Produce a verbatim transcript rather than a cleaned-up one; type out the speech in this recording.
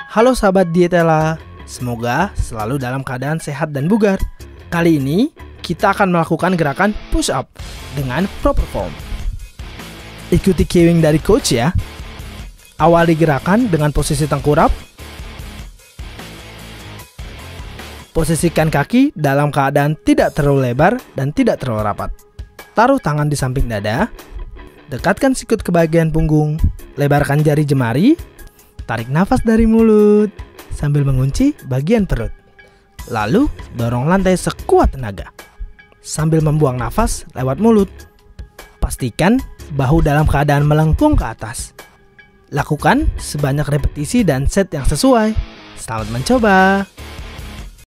Halo sahabat Dietela, semoga selalu dalam keadaan sehat dan bugar. Kali ini kita akan melakukan gerakan push up dengan proper form. Ikuti cueing dari coach ya. Awali gerakan dengan posisi tengkurap. Posisikan kaki dalam keadaan tidak terlalu lebar dan tidak terlalu rapat. Taruh tangan di samping dada. Dekatkan sikut ke bagian punggung. Lebarkan jari jemari. Tarik nafas dari mulut sambil mengunci bagian perut. Lalu dorong lantai sekuat tenaga sambil membuang nafas lewat mulut. Pastikan bahu dalam keadaan melengkung ke atas. Lakukan sebanyak repetisi dan set yang sesuai. Selamat mencoba.